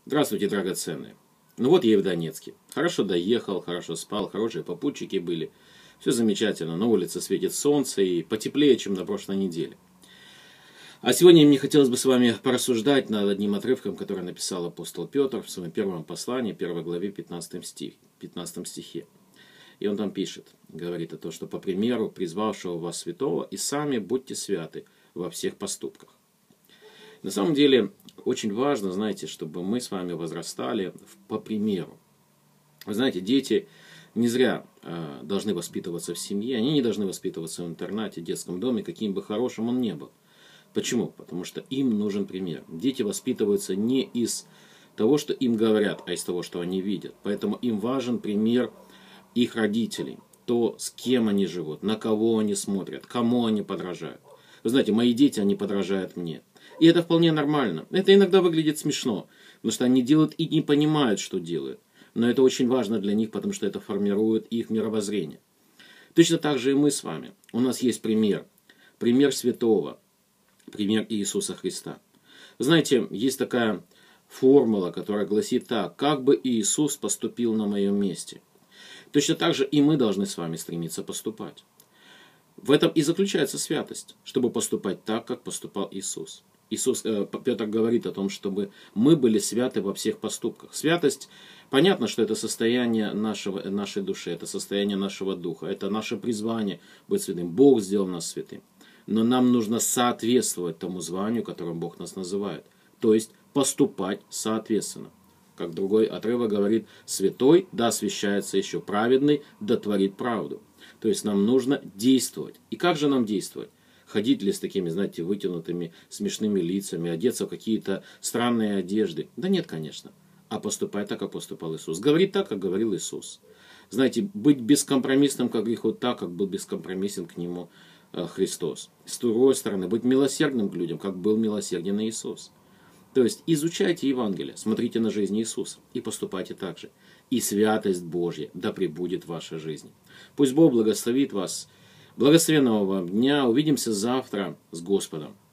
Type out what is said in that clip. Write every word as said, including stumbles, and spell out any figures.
Здравствуйте, драгоценные. Ну вот я и в Донецке. Хорошо доехал, хорошо спал, хорошие попутчики были. Все замечательно, на улице светит солнце и потеплее, чем на прошлой неделе. А сегодня мне хотелось бы с вами порассуждать над одним отрывком, который написал апостол Петр в своем первом послании, первой главе, пятнадцатом стих, пятнадцатом стихе. И он там пишет, говорит о том, что по примеру призвавшего вас святого, и сами будьте святы во всех поступках. На самом деле, очень важно, знаете, чтобы мы с вами возрастали по примеру. Вы знаете, дети не зря э, должны воспитываться в семье, они не должны воспитываться в интернате, в детском доме, каким бы хорошим он ни был. Почему? Потому что им нужен пример. Дети воспитываются не из того, что им говорят, а из того, что они видят. Поэтому им важен пример их родителей, то, с кем они живут, на кого они смотрят, кому они подражают. Вы знаете, мои дети, они подражают мне. И это вполне нормально. Это иногда выглядит смешно, потому что они делают и не понимают, что делают. Но это очень важно для них, потому что это формирует их мировоззрение. Точно так же и мы с вами. У нас есть пример. Пример святого. Пример Иисуса Христа. Знаете, есть такая формула, которая гласит так. Как бы Иисус поступил на моем месте. Точно так же и мы должны с вами стремиться поступать. В этом и заключается святость, чтобы поступать так, как поступал Иисус. Иисус, э, Петр говорит о том, чтобы мы были святы во всех поступках. Святость, понятно, что это состояние нашего, нашей души, это состояние нашего духа, это наше призвание быть святым. Бог сделал нас святым. Но нам нужно соответствовать тому званию, которым Бог нас называет. То есть поступать соответственно. Как другой отрывок говорит, святой да освящается еще, праведный да творит правду. То есть нам нужно действовать. И как же нам действовать? Ходить ли с такими, знаете, вытянутыми смешными лицами, одеться в какие-то странные одежды? Да нет, конечно. А поступать так, как поступал Иисус. Говорить так, как говорил Иисус. Знаете, быть бескомпромиссным к греху так, как был бескомпромиссен к нему Христос. С другой стороны, быть милосердным к людям, как был милосерден Иисус. То есть изучайте Евангелие, смотрите на жизнь Иисуса и поступайте так же. И святость Божья да пребудет в вашей жизни. Пусть Бог благословит вас. Благословенного вам дня. Увидимся завтра с Господом.